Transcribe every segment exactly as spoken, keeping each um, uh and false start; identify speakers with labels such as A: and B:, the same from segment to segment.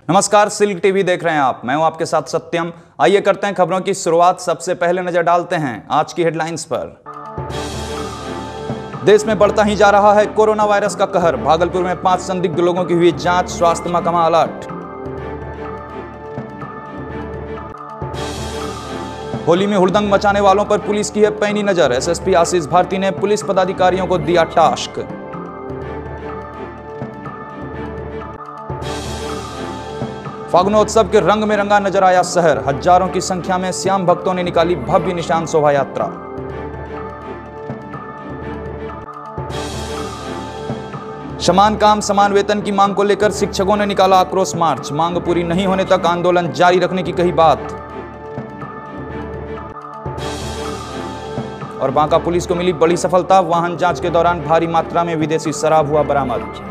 A: नमस्कार, silk TV देख रहे हैं आप। मैं हूं आपके साथ सत्यम। आइए करते हैं खबरों की शुरुआत। सबसे पहले नजर डालते हैं आज की हेडलाइंस पर। देश में बढ़ता ही जा रहा है कोरोना वायरस का कहर। भागलपुर में पांच संदिग्ध लोगों की हुई जांच, स्वास्थ्य महकमा अलर्ट। होली में हुड़दंग मचाने वालों पर पुलिस की है पैनी नजर। एसएसपी आशीष भारती ने पुलिस पदाधिकारियों को दिया टास्क। फागुनोत्सव के रंग में रंगा नजर आया शहर। हजारों की संख्या में श्याम भक्तों ने निकाली भव्य निशान शोभा यात्रा। समान काम समान वेतन की मांग को लेकर शिक्षकों ने निकाला आक्रोश मार्च। मांग पूरी नहीं होने तक आंदोलन जारी रखने की कही बात। और बांका पुलिस को मिली बड़ी सफलता। वाहन जांच के दौरान भारी मात्रा में विदेशी शराब हुआ बरामद।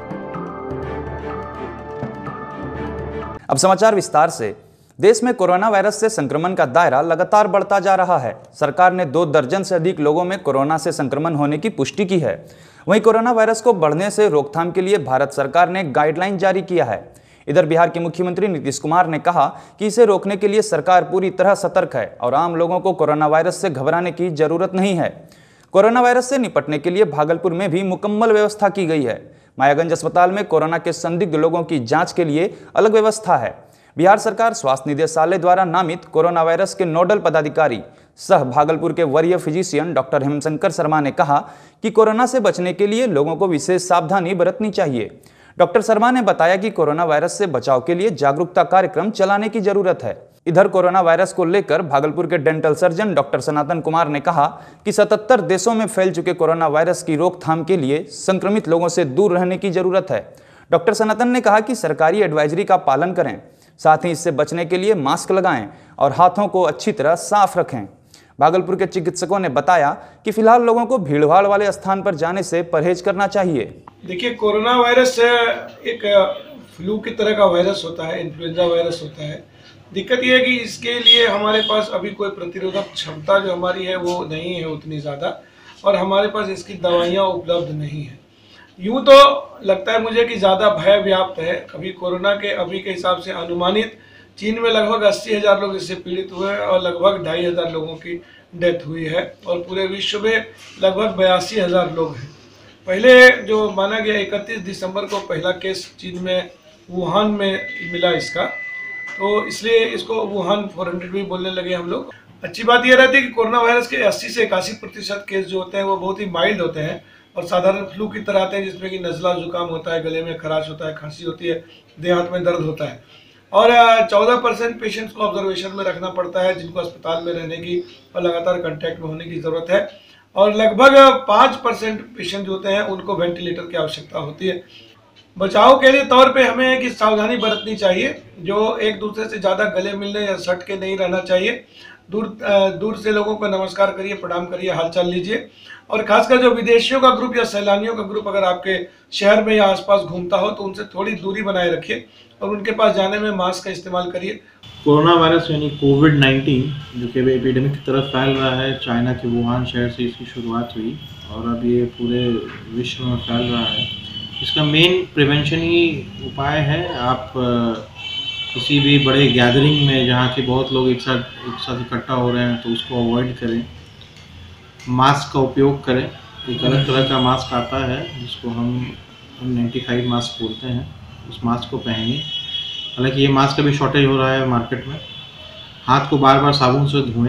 A: अब समाचार विस्तार से। देश में कोरोना वायरस से संक्रमण का दायरा लगातार बढ़ता जा रहा है। सरकार ने दो दर्जन से अधिक लोगों में कोरोना से संक्रमण होने की पुष्टि की है। वहीं कोरोना वायरस को बढ़ने से रोकथाम के लिए भारत सरकार ने गाइडलाइन जारी किया है। इधर बिहार के मुख्यमंत्री नीतीश कुमार ने कहा कि इसे रोकने के लिए सरकार पूरी तरह सतर्क है और आम लोगों को कोरोना वायरस से घबराने की जरूरत नहीं है। कोरोना वायरस से निपटने के लिए भागलपुर में भी मुकम्मल व्यवस्था की गई है। मायागंज अस्पताल में कोरोना के संदिग्ध लोगों की जांच के लिए अलग व्यवस्था है। बिहार सरकार स्वास्थ्य निदेशालय द्वारा नामित कोरोना वायरस के नोडल पदाधिकारी सह भागलपुर के वरीय फिजिशियन डॉक्टर हेमशंकर शर्मा ने कहा कि कोरोना से बचने के लिए लोगों को विशेष सावधानी बरतनी चाहिए। डॉक्टर शर्मा ने बताया कि कोरोना वायरस से बचाव के लिए जागरूकता कार्यक्रम चलाने की जरूरत है। इधर कोरोना वायरस को लेकर भागलपुर के dental surgeon doctor Sanatan Kumar ने कहा कि सतहत्तर देशों में फैल चुके कोरोना वायरस की रोकथाम के लिए संक्रमित लोगों से दूर रहने की जरूरत है। डॉक्टर सनातन ने कहा कि सरकारी एडवाइजरी का पालन करें, साथ ही इससे बचने के लिए मास्क लगाएं और हाथों को अच्छी तरह साफ रखें। भागलपुर के चिकित्सकों ने बताया कि फिलहाल लोगों को भीड़भाड़ वाले स्थान पर जाने से परहेज करना चाहिए।
B: देखिए, कोरोना वायरस एक फ्लू की तरह का वायरस होता है, इन्फ्लुएंजा वायरस होता है। दिक्कत यह है कि इसके लिए हमारे पास अभी कोई प्रतिरोधक क्षमता जो हमारी है वो नहीं है उतनी ज़्यादा, और हमारे पास इसकी दवाइयाँ उपलब्ध नहीं है। यूँ तो लगता है मुझे कि ज़्यादा भय व्याप्त है। अभी कोरोना के अभी के हिसाब से अनुमानित चीन में लगभग अस्सी हज़ार लोग इससे पीड़ित हुए हैं और लगभग ढाई हज़ार लोगों की डेथ हुई है, और पूरे विश्व में लगभग बयासी हज़ार लोग हैं। पहले जो माना गया इकतीस दिसंबर को पहला केस चीन में वुहान में मिला इसका, तो इसलिए इसको वुहान चार सौ भी बोलने लगे हम लोग। अच्छी बात यह रहती है कि कोरोना वायरस के अस्सी से इक्यासी प्रतिशत केस जो होते हैं वो बहुत ही माइल्ड होते हैं और साधारण फ्लू की तरह आते हैं, जिसमें कि नज़ला जुकाम होता है, गले में खराश होता है, खांसी होती है, देह हाथ में दर्द होता है। और चौदह परसेंट पेशेंट्स को ऑब्जर्वेशन में रखना पड़ता है, जिनको अस्पताल में रहने की और लगातार कंटेक्ट में होने की ज़रूरत है। और लगभग पाँच परसेंट पेशेंट जो होते हैं उनको वेंटिलेटर की आवश्यकता होती है। बचाव के लिए तौर पे हमें कि सावधानी बरतनी चाहिए, जो एक दूसरे से ज़्यादा गले मिलने या सट के नहीं रहना चाहिए। दूर दूर से लोगों को नमस्कार करिए, प्रणाम करिए, हालचाल लीजिए। और खासकर जो विदेशियों का ग्रुप या सैलानियों का ग्रुप अगर आपके शहर में या आसपास घूमता हो तो उनसे थोड़ी दूरी बनाए रखिए और उनके पास जाने में मास्क का इस्तेमाल करिए।
C: कोरोना वायरस यानी कोविड नाइन्टीन जो कि एपिडेमिक की तरफ फैल रहा है, चाइना के वुहान शहर से इसकी शुरुआत हुई और अब ये पूरे विश्व में फैल रहा है। इसका मेन प्रिवेंशन ही उपाय है, आप किसी भी बड़े गैदरिंग में जहाँ के बहुत लोग एक साथ एक साथ इकट्ठा हो रहे हैं तो उसको अवॉइड करें। मास्क का उपयोग करें। एक अलग तरह का मास्क आता है जिसको हम एन नाइंटी फाइव मास्क बोलते हैं, उस मास्क को पहनिए। हालांकि ये मास्क का भी शॉर्टेज हो रहा है मार्केट में। हाथ को बार बार साबुन से धोएं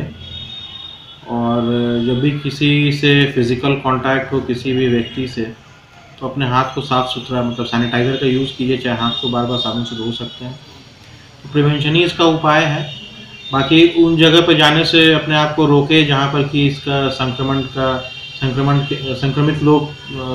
C: और जब भी किसी से फिज़िकल कांटेक्ट हो किसी भी व्यक्ति से तो अपने हाथ को साफ़ सुथरा मतलब सैनिटाइज़र का यूज़ कीजिए, चाहे हाथ को बार बार साबुन से धो सकते हैं। तो प्रिवेंशन ही इसका उपाय है। बाकी उन जगह पर जाने से अपने आप को रोके जहाँ पर कि इसका संक्रमण का संक्रमण संक्रमित लोग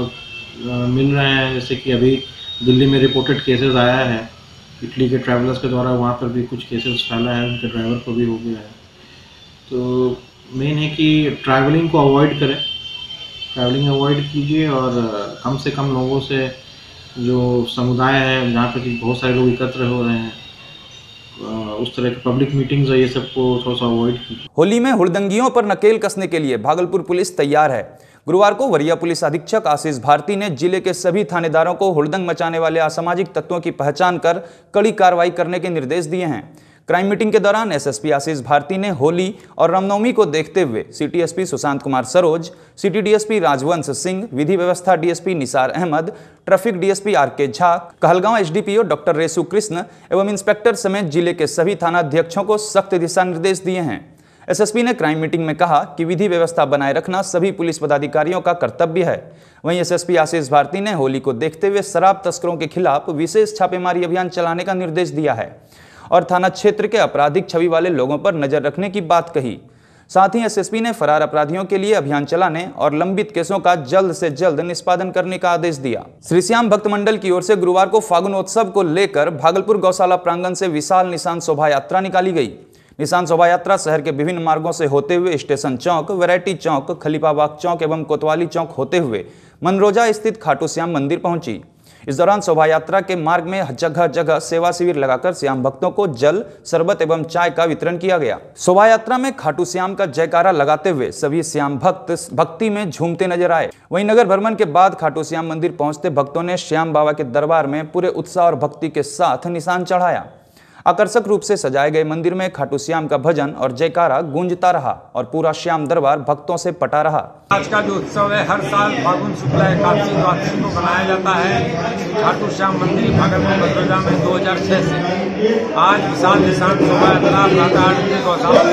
C: मिल रहे हैं। जैसे कि अभी दिल्ली में रिपोर्टेड केसेस आया है, इटली के ट्रैवलर्स के द्वारा वहाँ पर भी कुछ केसेस फैला है, उनके ड्राइवर को भी हो गया है। तो मेन है कि ट्रैवलिंग को अवॉइड करें, ट्रैवलिंग अवॉइड कीजिए और कम से कम लोगों से, जो समुदाय है जहाँ पर कि बहुत सारे लोग एकत्र हो रहे हैं, उस तरह की पब्लिक मीटिंग्स है, ये सबको थोड़ा सा अवॉइड कीजिए।
A: होली में हुड़दंगियों पर नकेल कसने के लिए भागलपुर पुलिस तैयार है। गुरुवार को वरीय पुलिस अधीक्षक आशीष भारती ने जिले के सभी थानेदारों को हुड़दंग मचाने वाले असामाजिक तत्वों की पहचान कर कड़ी कार्रवाई करने के निर्देश दिए हैं। क्राइम मीटिंग के दौरान एसएसपी आशीष भारती ने होली और रामनवमी को देखते हुए city SP Sushant Kumar Saroj, city DSP Rajvansh Singh, विधि व्यवस्था DSP Nisar Ahmad, traffic DSP R K Jha, Kahalgaon SDPO doctor Resu Krishna एवं इंस्पेक्टर समेत जिले के सभी थानाध्यक्षों को सख्त दिशा निर्देश दिए हैं। एसएसपी ने क्राइम मीटिंग में कहा कि विधि व्यवस्था बनाए रखना सभी पुलिस पदाधिकारियों का कर्तव्य है। वहीं एसएसपी आशीष भारती ने होली को देखते हुए शराब तस्करों के खिलाफ विशेष छापेमारी अभियान चलाने का निर्देश दिया है और थाना क्षेत्र के आपराधिक छवि वाले लोगों पर नजर रखने की बात कही। साथ ही एसएसपी ने फरार अपराधियों के लिए अभियान चलाने और लंबित केसों का जल्द से जल्द निष्पादन करने का आदेश दिया। श्री श्याम भक्त मंडल की ओर से गुरुवार को फागुनोत्सव को लेकर भागलपुर गौशाला प्रांगण से विशाल निशान शोभा यात्रा निकाली गई। निशान शोभा यात्रा शहर के विभिन्न मार्गों से होते हुए स्टेशन चौक, वैरायटी चौक, खलीफाबाग चौक एवं कोतवाली चौक होते हुए मनरोजा स्थित खाटू श्याम मंदिर पहुंची। इस दौरान शोभा यात्रा के मार्ग में जगह जगह सेवा शिविर लगाकर श्याम भक्तों को जल, शरबत एवं चाय का वितरण किया गया। शोभा यात्रा में खाटू श्याम का जयकारा लगाते हुए सभी श्याम भक्त भक्ति में झूमते नजर आए। वहीं नगर भ्रमण के बाद खाटू श्याम मंदिर पहुंचते भक्तों ने श्याम बाबा के दरबार में पूरे उत्साह और भक्ति के साथ निशान चढ़ाया। आकर्षक रूप से सजाए गए मंदिर में खाटू श्याम का भजन और जयकारा गूंजता रहा और पूरा श्याम दरबार भक्तों से पटा रहा।
D: आज का जो उत्सव है हर साल फागुन शुक्ला एकादशी द्वादशी को मनाया जाता है। खाटू श्याम मंदिर भागलपुर मनरोजा में दो हजार छह से आज विशाल निशान शोभा यात्रा प्रातः आठ बजे गौशाला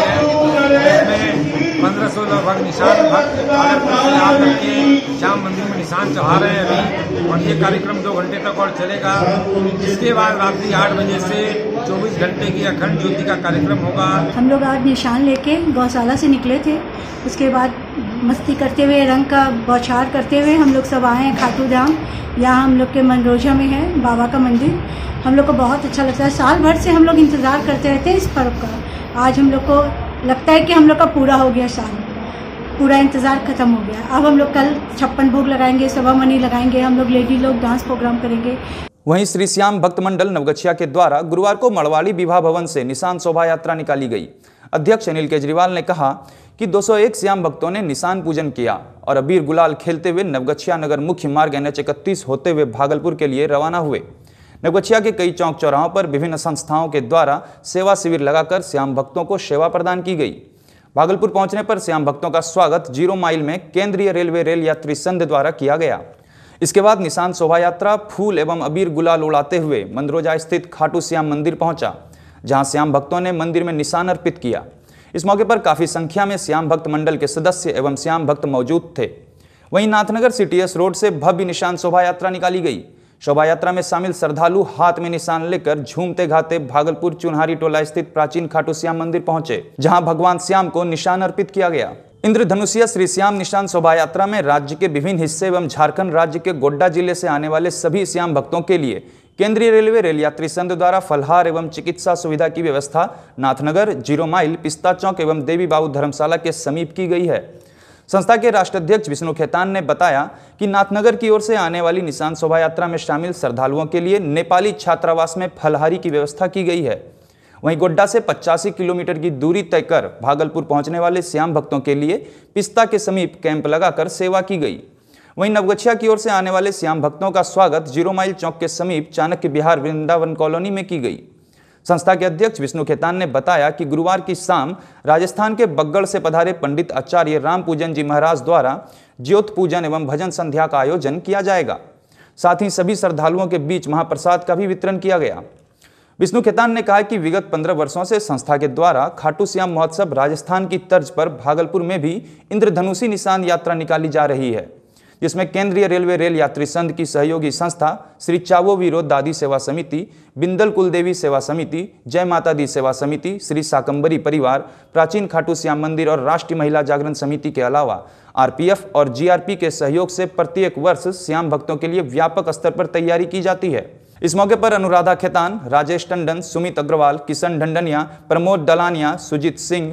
D: में पंद्रह सौ लगभग निशान भक्त भागलपुर से आकर के श्याम मंदिर में निशान चढ़ा रहे हैं अभी, और ये कार्यक्रम दो घंटे तक और चलेगा। इसके बाद रात्रि आठ बजे से चौबीस घंटे की अखंड ज्योति का कार्यक्रम होगा।
E: हम लोग आज निशान लेके गौशाला से निकले थे, उसके बाद मस्ती करते हुए रंग का बौछार करते हुए हम लोग सब आए हैं खाटू धाम। यहाँ हम लोग के मनरोजा में है बाबा का मंदिर। हम लोग को बहुत अच्छा लगता है, साल भर से हम लोग इंतज़ार करते रहते हैं इस पर्व का। आज हम लोग को लगता है कि हम लोग का पूरा हो गया, साल पूरा इंतज़ार खत्म हो गया। अब हम लोग कल छप्पन भोग लगाएंगे, सवा मनी लगाएंगे, हम लोग लेडी लोग डांस प्रोग्राम करेंगे।
A: वहीं श्री श्याम भक्त मंडल नवगछिया के द्वारा गुरुवार को मड़वाड़ी विवाह भवन से निशान शोभा यात्रा निकाली गई। अध्यक्ष अनिल केजरीवाल ने कहा कि दो सौ एक श्याम भक्तों ने निशान पूजन किया और अबीर गुलाल खेलते हुए नवगछिया नगर मुख्य मार्ग एन एच इकतीस होते हुए भागलपुर के लिए रवाना हुए। नवगछिया के कई चौक चौराहों पर विभिन्न संस्थाओं के द्वारा सेवा शिविर लगाकर श्याम भक्तों को सेवा प्रदान की गई। भागलपुर पहुंचने पर श्याम भक्तों का स्वागत जीरो माइल में केंद्रीय रेलवे रेल यात्री संघ द्वारा किया गया। इसके बाद निशान शोभा यात्रा फूल एवं अबीर गुलाल उड़ाते हुए मनरोजा स्थित खाटू श्याम मंदिर पहुंचा, जहां श्याम भक्तों ने मंदिर में निशान अर्पित किया। इस मौके पर काफी संख्या में श्याम भक्त मंडल के सदस्य एवं श्याम भक्त मौजूद थे। वहीं नाथनगर सीटीएस रोड से भव्य निशान शोभा यात्रा निकाली गई। शोभा यात्रा में शामिल श्रद्धालु हाथ में निशान लेकर झूमते गाते भागलपुर चुनहारी टोला स्थित प्राचीन खाटू श्याम मंदिर पहुंचे, जहां भगवान श्याम को निशान अर्पित किया गया। इंद्रधनुषीय श्री श्याम निशान शोभा यात्रा में राज्य के विभिन्न हिस्से एवं झारखंड राज्य के गोड्डा जिले से आने वाले सभी श्याम भक्तों के लिए केंद्रीय रेलवे रेल यात्री संघ द्वारा फलहार एवं चिकित्सा सुविधा की व्यवस्था नाथनगर, जीरो माइल, पिस्ता चौक एवं देवी बाबू धर्मशाला के समीप की गई है। संस्था के राष्ट्राध्यक्ष विष्णु खेतान ने बताया कि नाथनगर की ओर से आने वाली निशान शोभा यात्रा में शामिल श्रद्धालुओं के लिए नेपाली छात्रावास में फलहारी की व्यवस्था की गई है। वहीं गोड्डा से पचासी किलोमीटर की दूरी तय कर भागलपुर पहुंचने वाले श्याम भक्तों के लिए पिस्ता के समीप कैंप लगाकर सेवा की गई। वहीं नवगछिया की ओर से आने वाले श्याम भक्तों का स्वागत जीरो माइल चौक के समीप चाणक्य विहार वृंदावन कॉलोनी में की गई। संस्था के अध्यक्ष विष्णु खेतान ने बताया कि गुरुवार की शाम राजस्थान के बग्गड़ से पधारे पंडित आचार्य राम पूजन जी महाराज द्वारा ज्योत पूजन एवं भजन संध्या का आयोजन किया जाएगा। साथ ही सभी श्रद्धालुओं के बीच महाप्रसाद का भी वितरण किया गया। विष्णु खेतान ने कहा कि विगत पंद्रह वर्षों से संस्था के द्वारा खाटू श्याम महोत्सव राजस्थान की तर्ज पर भागलपुर में भी इंद्रधनुषी निशान यात्रा निकाली जा रही है, जिसमें केंद्रीय रेलवे रेल यात्री संघ की सहयोगी संस्था श्री चावो वीरो दादी सेवा समिति, बिंदल कुलदेवी सेवा समिति, जय माता दी सेवा समिति, श्री शाकंबरी परिवार, प्राचीन खाटू श्याम मंदिर और राष्ट्रीय महिला जागरण समिति के अलावा आरपीएफ और जीआरपी के सहयोग से प्रत्येक वर्ष श्याम भक्तों के लिए व्यापक स्तर पर तैयारी की जाती है। इस मौके पर अनुराधा खेतान, राजेश टंडन, सुमित अग्रवाल, किशन ढंडनिया, प्रमोद डलानिया, सुजीत सिंह,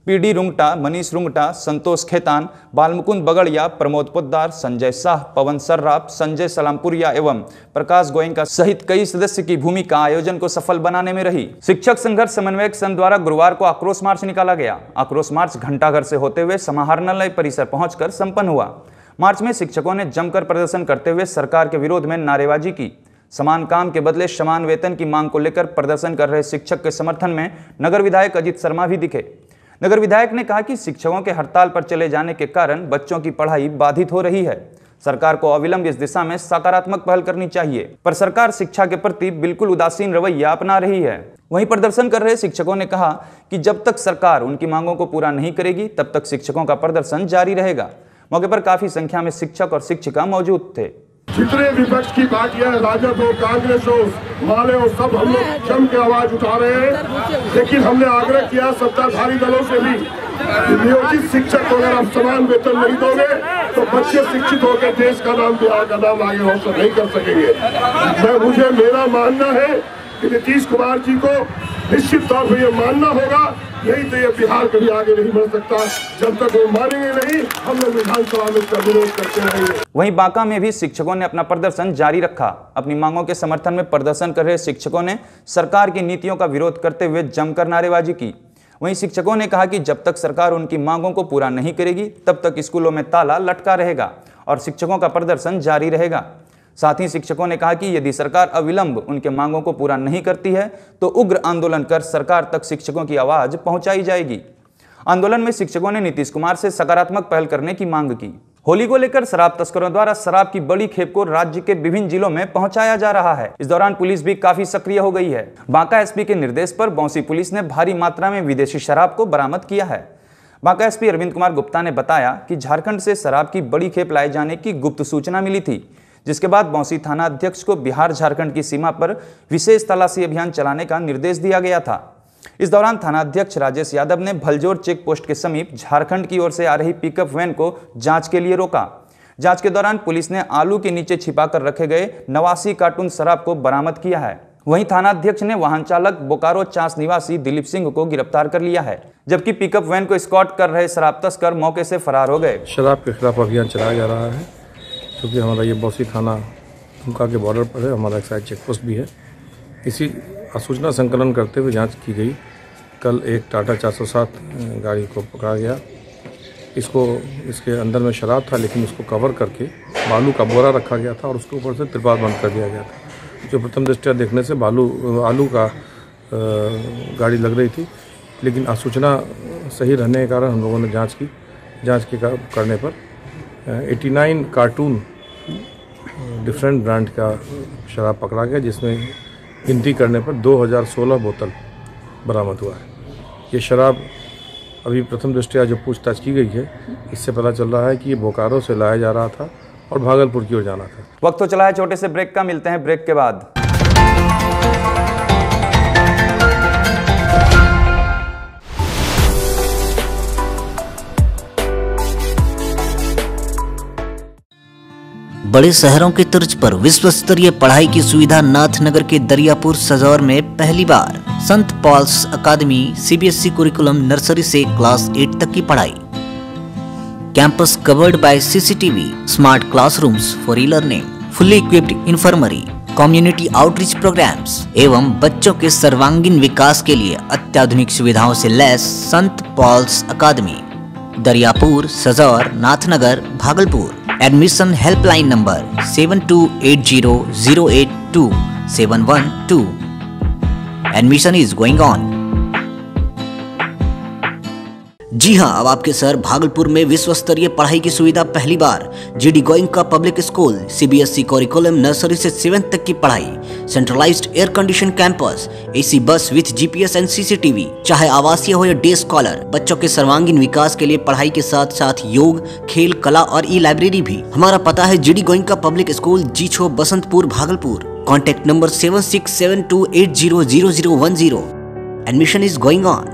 A: पीडी रुंगटा, मनीष रुंगटा, संतोष खेतान, बालमुकुंद बगड़िया, प्रमोद पोद्दार, संजय शाह, पवन सर्राफ, संजय सलामपुरिया एवं प्रकाश गोयनका सहित कई सदस्य की भूमिका आयोजन को सफल बनाने में रही। शिक्षक संघर्ष समन्वयक संघ द्वारा गुरुवार को आक्रोश मार्च निकाला गया। आक्रोश मार्च घंटाघर से होते हुए समाहरणालय परिसर पहुंचकर संपन्न हुआ। मार्च में शिक्षकों ने जमकर प्रदर्शन करते हुए सरकार के विरोध में नारेबाजी की। समान काम के बदले समान वेतन की मांग को लेकर प्रदर्शन कर रहे शिक्षक के समर्थन में नगर विधायक अजीत शर्मा भी दिखे। नगर विधायक ने कहा कि शिक्षकों के हड़ताल पर चले जाने के कारण बच्चों की पढ़ाई बाधित हो रही है। सरकार को अविलंब इस दिशा में सकारात्मक पहल करनी चाहिए, पर सरकार शिक्षा के प्रति बिल्कुल उदासीन रवैया अपना रही है। वहीं प्रदर्शन कर रहे शिक्षकों ने कहा कि जब तक सरकार उनकी मांगों को पूरा नहीं करेगी तब तक शिक्षकों का प्रदर्शन जारी रहेगा। मौके पर काफी संख्या में शिक्षक और शिक्षिका मौजूद थे।
F: जितने विपक्ष की पार्टियां, राजद हो, कांग्रेस हो, माले हो, सब हम लोग जम के आवाज उठा रहे हैं। लेकिन हमने आग्रह किया सत्ताधारी दलों से भी, नियोजित शिक्षक को अगर आप समान वेतन नहीं दोगे तो बच्चे शिक्षित होकर देश का नाम, बिहार का नाम आगे रोशन नहीं कर सकेंगे। मैं मुझे मेरा मानना है कि नीतीश कुमार जी को निश्चित तौर पर यह मानना होगा, यही तो ये बिहार कभी आगे नहीं बढ़ सकता। जब तक वो मानेंगे नहीं, हम लोग विधानसभा में इसका विरोध करते रहेंगे।
A: वहीं बांका में भी शिक्षकों ने अपना प्रदर्शन जारी रखा। अपनी मांगों के समर्थन में प्रदर्शन कर रहे शिक्षकों ने सरकार की नीतियों का विरोध करते हुए जमकर नारेबाजी की। वहीं शिक्षकों ने कहा कि जब तक सरकार उनकी मांगों को पूरा नहीं करेगी तब तक स्कूलों में ताला लटका रहेगा और शिक्षकों का प्रदर्शन जारी रहेगा। साथ ही शिक्षकों ने कहा कि यदि सरकार अविलंब उनके मांगों को पूरा नहीं करती है तो उग्र आंदोलन कर सरकार तक शिक्षकों की आवाज पहुंचाई जाएगी। आंदोलन में शिक्षकों ने नीतीश कुमार से सकारात्मक पहल करने की मांग की। होली को लेकर शराब तस्करों द्वारा शराब की बड़ी खेप को राज्य के विभिन्न जिलों में पहुंचाया जा रहा है। इस दौरान पुलिस भी काफी सक्रिय हो गई है। बांका एसपी के निर्देश पर बौंसी पुलिस ने भारी मात्रा में विदेशी शराब को बरामद किया है। बांका एसपी अरविंद कुमार गुप्ता ने बताया कि झारखंड से शराब की बड़ी खेप लाए जाने की गुप्त सूचना मिली थी, जिसके बाद बौंसी थाना अध्यक्ष को बिहार झारखंड की सीमा पर विशेष तलाशी अभियान चलाने का निर्देश दिया गया था। इस दौरान थाना अध्यक्ष राजेश यादव ने भलजोर चेक पोस्ट के समीप झारखंड की ओर से आ रही पिकअप वैन को जांच के लिए रोका। जांच के दौरान पुलिस ने आलू के नीचे छिपाकर रखे गए नवासी कार्टून शराब को बरामद किया है। वहीं थाना अध्यक्ष ने वाहन चालक बोकारो चांस निवासी दिलीप सिंह को गिरफ्तार कर लिया है, जबकि पिकअप वैन को स्कॉट कर रहे शराब तस्कर मौके से फरार हो गए।
G: शराब के खिलाफ अभियान चलाया जा रहा है, क्योंकि हमारा ये बौंसी थाना दुमका के बॉर्डर पर है, हमारा एक साइड चेक पोस्ट भी है। इसी सूचना संकलन करते हुए जांच की गई। कल एक टाटा चार सौ सात गाड़ी को पकड़ा गया। इसको इसके अंदर में शराब था, लेकिन उसको कवर करके बालू का बोरा रखा गया था और उसके ऊपर से त्रिपाल बंद कर दिया गया था, जो प्रथम दृष्टया देखने से बालू आलू का गाड़ी लग रही थी। लेकिन सूचना सही रहने के कारण हम लोगों ने जाँच की। जाँच के करने पर नवासी कार्टून डिफरेंट ब्रांड का शराब पकड़ा गया, जिसमें गिनती करने पर दो हज़ार सोलह बोतल बरामद हुआ है। ये शराब अभी प्रथम दृष्टया जो पूछताछ की गई है, इससे पता चल रहा है कि ये बोकारो से लाया जा रहा था और भागलपुर की ओर जाना था।
A: वक्त तो चला है छोटे से ब्रेक का, मिलते हैं ब्रेक के बाद।
H: बड़े शहरों के तर्ज पर विश्व स्तरीय पढ़ाई की सुविधा नाथनगर के दरियापुर सजौर में पहली बार। Saint Paul's Academy CBSE curriculum nursery से क्लास एट तक की पढ़ाई। Campus covered by CCTV, smart classrooms for e learning, fully equipped infirmary, community outreach programmes एवं बच्चों के सर्वांगीण विकास के लिए अत्याधुनिक सुविधाओं से लैस Saint Paul's Academy, Dariyapur Sajaur, Nathnagar, Bhagalpur. Admission helpline number seven two eight zero zero eight two seven one two. Admission is going on. जी हां, अब आपके शहर भागलपुर में विश्व स्तरीय पढ़ाई की सुविधा पहली बार। G D Goenka public school, CBSE curriculum nursery से सेवेंथ तक की पढ़ाई, centralised air condition campus, AC bus with GPS and CCTV. चाहे आवासीय हो या डे स्कॉलर, बच्चों के सर्वांगीण विकास के लिए पढ़ाई के साथ साथ योग, खेल, कला और ई लाइब्रेरी भी। हमारा पता है G D Goenka public school, Jichho, Basantpur, Bhagalpur. Contact number seven six seven two eight zero zero zero one zero. Admission is going on.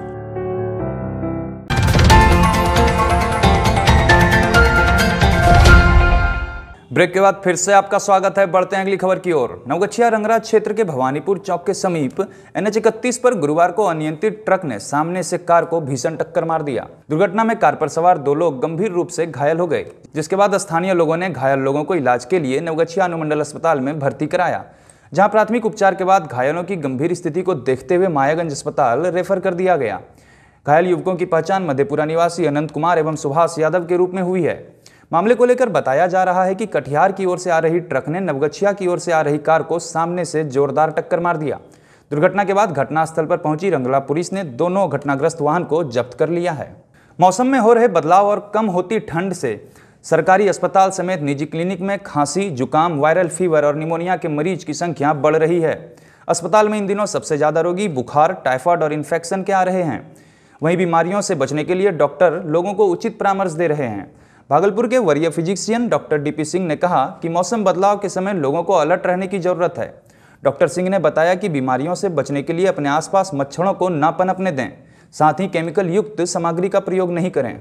A: Break के बाद फिर से आपका स्वागत है। बढ़ते हैं अगली खबर की ओर। नवगछिया रंगरा क्षेत्र के भवानीपुर चौक के समीप एन एच इकतीस पर गुरुवार को अनियंत्रित ट्रक ने सामने से कार को भीषण टक्कर मार दिया। दुर्घटना में कार पर सवार दो लोग गंभीर रूप से घायल हो गए, जिसके बाद स्थानीय लोगों ने घायल लोगों को इलाज के लिए नवगछिया अनुमंडल अस्पताल में भर्ती कराया, जहां प्राथमिक उपचार के बाद घायलों की गंभीर स्थिति को देखते हुए मायागंज अस्पताल रेफर कर दिया गया। घायल युवकों की पहचान मधेपुरा निवासी अनंत कुमार एवं सुभाष यादव के रूप में हुई है। मामले को लेकर बताया जा रहा है कि कटिहार की ओर से आ रही ट्रक ने नवगछिया की ओर से आ रही कार को सामने से जोरदार टक्कर मार दिया। दुर्घटना के बाद घटनास्थल पर पहुंची रंगला पुलिस ने दोनों घटनाग्रस्त वाहन को जब्त कर लिया है। मौसम में हो रहे बदलाव और कम होती ठंड से सरकारी अस्पताल समेत निजी क्लिनिक में खांसी, जुकाम, वायरल फीवर और निमोनिया के मरीज की संख्या बढ़ रही है। अस्पताल में इन दिनों सबसे ज्यादा रोगी बुखार, टाइफाइड और इन्फेक्शन के आ रहे हैं। वहीं बीमारियों से बचने के लिए डॉक्टर लोगों को उचित परामर्श दे रहे हैं। भागलपुर के वरीय physician doctor D P Singh ने कहा कि मौसम बदलाव के समय लोगों को अलर्ट रहने की जरूरत है। डॉक्टर सिंह ने बताया कि बीमारियों से बचने के लिए अपने आसपास मच्छरों को न पनपने दें, साथ ही केमिकल युक्त सामग्री का प्रयोग नहीं करें।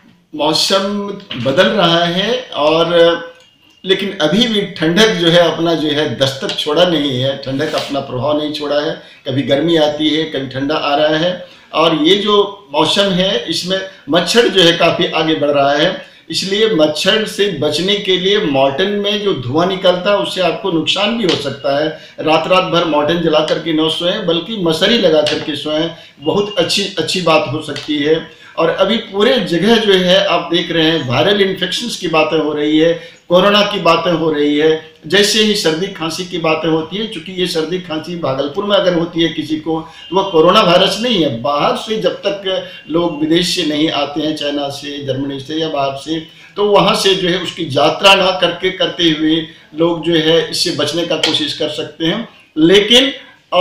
I: मौसम बदल रहा है और लेकिन अभी भी ठंडक जो है अपना जो है दस्तक छोड़ा नहीं है, ठंडक अपना प्रभाव नहीं छोड़ा है। कभी गर्मी आती है, कभी ठंडा आ रहा है और ये जो मौसम है इसमें मच्छर जो है काफ़ी आगे बढ़ रहा है। इसलिए मच्छर से बचने के लिए मॉर्टिन में जो धुआं निकलता है उससे आपको नुकसान भी हो सकता है। रात रात भर मॉर्टिन जला करके न सोएं, बल्कि मसरी लगा करके सोएं, बहुत अच्छी अच्छी बात हो सकती है। और अभी पूरे जगह जो है आप देख रहे हैं वायरल इन्फेक्शंस की बातें हो रही है, कोरोना की बातें हो रही है। जैसे ही सर्दी खांसी की बातें होती है, चूंकि ये सर्दी खांसी भागलपुर में अगर होती है किसी को तो वह कोरोना वायरस नहीं है। बाहर से जब तक लोग विदेश से नहीं आते हैं, चाइना से, जर्मनी से या बाहर से, तो वहाँ से जो है उसकी यात्रा ना करके करते हुए लोग जो है इससे बचने का कोशिश कर सकते हैं। लेकिन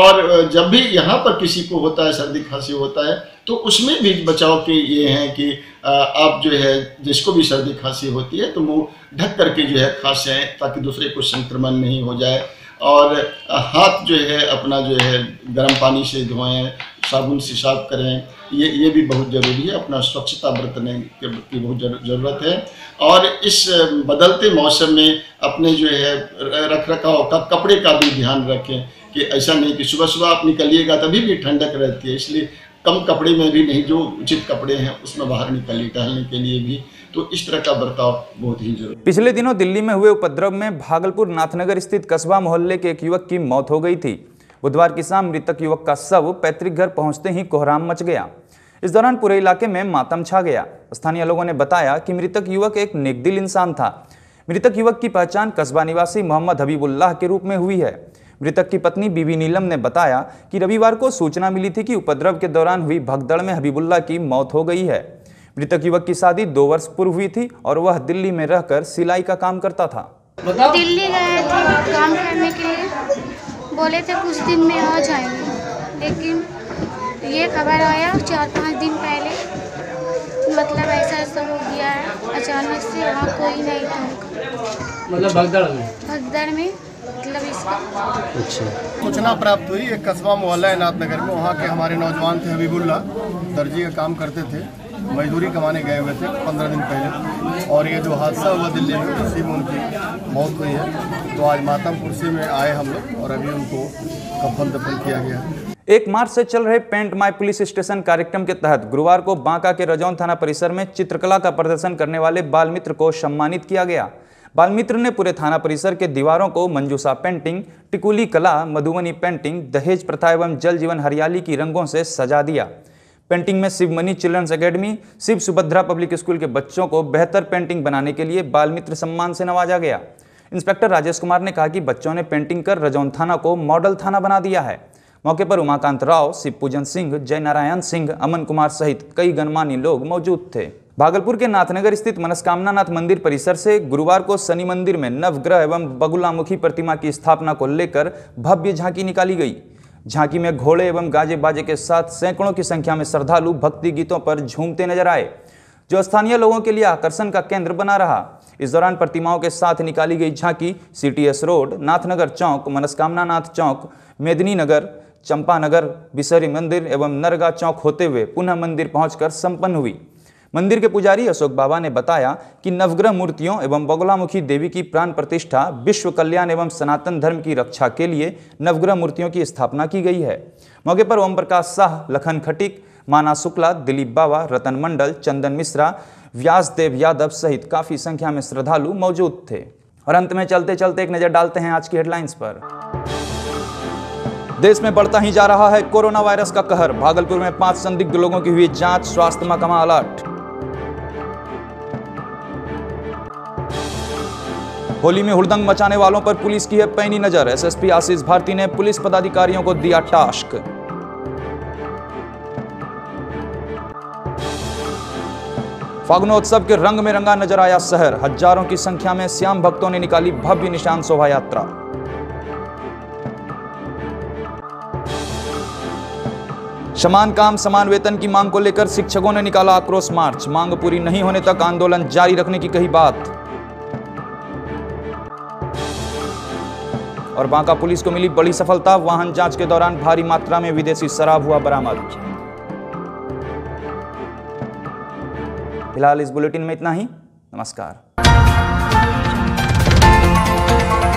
I: और जब भी यहाँ पर किसी को होता है, सर्दी खांसी होता है, तो उसमें भी बचाव के ये हैं कि आप जो है जिसको भी सर्दी खांसी होती है तो मुंह ढक करके जो है खांसें, ताकि दूसरे को संक्रमण नहीं हो जाए। और हाथ जो है अपना जो है गर्म पानी से धोएं, साबुन से साफ करें, ये ये भी बहुत ज़रूरी है। अपना स्वच्छता बरतने की बहुत ज़रूरत है। और इस बदलते मौसम में अपने जो है रख रखाव का, कपड़े का भी ध्यान रखें कि ऐसा नहीं कि सुबह सुबह आप निकलिएगा तभी भी ठंडक रहती है, इसलिए कम कपड़े में भी नहीं, जो उचित कपड़े हैं उसमें बाहर निकलिए टहलने के लिए भी। तो इस तरह का बर्ताव बहुत ही जरूरी।
A: पिछले दिनों दिल्ली में हुए उपद्रव में भागलपुर नाथनगर स्थित कस्बा मोहल्ले के एक युवक की मौत हो गई थी। बुधवार की शाम मृतक युवक का शव पैतृक घर पहुंचते ही कोहराम मच गया। इस दौरान पूरे इलाके में मातम छा गया। स्थानीय लोगों ने बताया कि मृतक युवक एक नेकदिल इंसान था। मृतक युवक की पहचान कस्बा निवासी मोहम्मद हबीबुल्लाह के रूप में हुई है। मृतक की पत्नी बीबी नीलम ने बताया कि रविवार को सूचना मिली थी कि उपद्रव के दौरान हुई भगदड़ में हबीबुल्लाह की मौत हो गई है। मृतक युवक की शादी दो वर्ष पूर्व हुई थी और वह दिल्ली में रहकर सिलाई का काम करता था।
J: दिल्ली गए थे काम करने के लिए, बोले थे कुछ दिन में आ जाएंगे, लेकिन ये खबर आया चार पाँच दिन पहले, मतलब ऐसा ऐसा हो गया है अचानक से। वहाँ कोई नहीं था,
K: मतलब भगदड़ में
J: भगदड़ में मतलब इसका
K: अच्छा
L: सूचना प्राप्त हुई। एक कस्बा मोहल्ला है नाथनगर में, वहाँ के हमारे नौजवान थे हबीबुल्लाह, दर्जी का काम करते थे, मजदूरी कमाने गए हुए थे पंद्रह दिन पहले, और ये जो हादसा हुआ दिल्ली में उसी में उनकी मौत हुई है। तो आज मातम कुर्सी में आए हम लोग और अभी उनको कफन दफन किया गया।
A: एक मार्च से चल रहे पेंट माई पुलिस स्टेशन कार्यक्रम के तहत गुरुवार को बांका के रजौन थाना परिसर में चित्रकला का प्रदर्शन करने वाले बाल मित्र को सम्मानित किया गया। बाल मित्र ने पूरे थाना परिसर के दीवारों को मंजूषा पेंटिंग, टिकुली कला, मधुबनी पेंटिंग, दहेज प्रथा एवं जल जीवन हरियाली की रंगों से सजा दिया। पेंटिंग में Shivmani children's academy, Shiv Subhadra public school के बच्चों को बेहतर पेंटिंग बनाने के लिए बाल मित्र सम्मान से नवाजा गया। इंस्पेक्टर राजेश कुमार ने कहा कि बच्चों ने पेंटिंग कर रजौन थाना को मॉडल थाना बना दिया है। मौके पर उमाकांत राव, शिवपूजन सिंह, जय नारायण सिंह, अमन कुमार सहित कई गणमान्य लोग मौजूद थे। भागलपुर के नाथनगर स्थित मनस्कामना नाथ मंदिर परिसर से गुरुवार को शनि मंदिर में नवग्रह एवं बगुलामुखी प्रतिमा की स्थापना को लेकर भव्य झांकी निकाली गई। झांकी में घोड़े एवं गाजे बाजे के साथ सैकड़ों की संख्या में श्रद्धालु भक्ति गीतों पर झूमते नजर आए, जो स्थानीय लोगों के लिए आकर्षण का केंद्र बना रहा। इस दौरान प्रतिमाओं के साथ निकाली गई झांकी सीटीएस रोड, नाथनगर चौक, मनस्कामना नाथ चौक, मेदिनी नगर, चंपानगर, बिसरी मंदिर एवं नरगा चौक होते हुए पुनः मंदिर पहुंचकर संपन्न हुई। मंदिर के पुजारी अशोक बाबा ने बताया कि नवग्रह मूर्तियों एवं बगुलामुखी देवी की प्राण प्रतिष्ठा, विश्व कल्याण एवं सनातन धर्म की रक्षा के लिए नवग्रह मूर्तियों की स्थापना की गई है। मौके पर ओम प्रकाश शाह, लखन खटिक, माना शुक्ला, दिलीप बाबा, रतन मंडल, चंदन मिश्रा, व्यासदेव यादव सहित काफी संख्या में श्रद्धालु मौजूद थे। और अंत में चलते चलते एक नजर डालते हैं आज की हेडलाइंस पर। देश में बढ़ता ही जा रहा है कोरोना वायरस का कहर। भागलपुर में पांच संदिग्ध लोगों की हुई जांच, स्वास्थ्य महकमा अलर्ट। होली में हुड़दंग मचाने वालों पर पुलिस की है पैनी नजर। एसएसपी आशीष भारती ने पुलिस पदाधिकारियों को दिया टास्क। फागुनोत्सव के रंग में रंगा नजर आया शहर। हजारों की संख्या में श्याम भक्तों ने निकाली भव्य निशान शोभा यात्रा। समान काम समान वेतन की मांग को लेकर शिक्षकों ने निकाला आक्रोश मार्च। मांग पूरी नहीं होने तक आंदोलन जारी रखने की कही बात। और बांका पुलिस को मिली बड़ी सफलता। वाहन जांच के दौरान भारी मात्रा में विदेशी शराब हुआ बरामद। फिलहाल इस बुलेटिन में इतना ही। नमस्कार।